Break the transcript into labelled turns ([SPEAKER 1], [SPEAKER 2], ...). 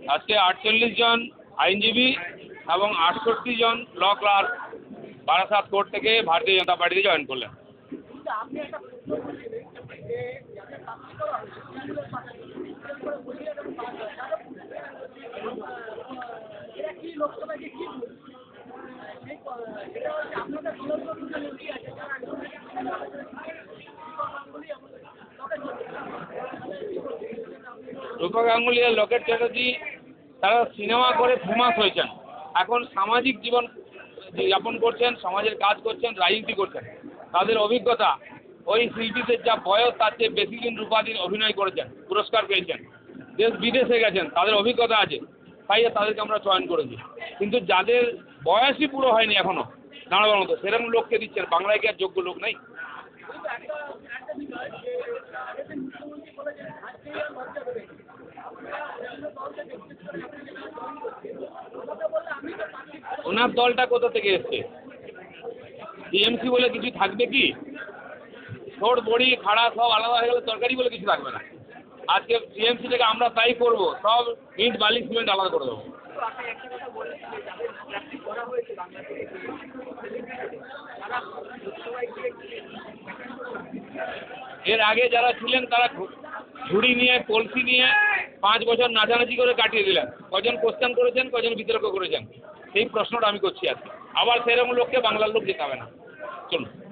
[SPEAKER 1] আজকে 48 জন আইনজীবী এবং 68 জন ল ক্লার্ক বারাসাত কোর্ট থেকে ভারতীয় জনতা পার্টিতে জয়েন করলেন। রূপা গাঙ্গুলি আর লকেট চ্যাটার্জি তারা সিনেমা করে ফেমাস হয়েছেন, এখন সামাজিক জীবন যাপন করছেন, সমাজের কাজ করছেন, রাজনীতি করছেন। তাদের অভিজ্ঞতা, ওই শিল্পীদের যা বয়স তার চেয়ে বেশি দিন রূপাদিন অভিনয় করেছেন, পুরস্কার পেয়েছেন, দেশ বিদেশে গেছেন, তাদের অভিজ্ঞতা আছে, তাই তাদেরকে আমরা চয়ন করেছি। কিন্তু যাদের বয়সই পুরো হয়নি এখনো দাঁড়াবার মতো, সেরকম লোককে দিচ্ছেন। বাংলায় কি আর যোগ্য লোক নেই? ওনার দলটা কোথা থেকে এসছে? টিএমসি বলে কিছু থাকবে কি? ছোট বড়ি খাড়া সব আলাদা হয়ে গেলে তরকারি বলে কিছু থাকবে না। আজকে টিএমসি থেকে আমরা তাই করবো, সব ইট বালি সিমেন্ট আলাদা করে দেবো। এর আগে যারা ছিলেন তারা ঝুড়ি নিয়ে কলসি নিয়ে 5 বছর নাচানাচি করে কাটিয়ে দিলেন। কজন কোশ্চেন করেছেন, কজন বিতর্ক করেছেন, সেই প্রশ্নটা আমি করছি আজকে। আবার সেরকম লোককে বাংলার লোক যেতে হবে না। চলুন।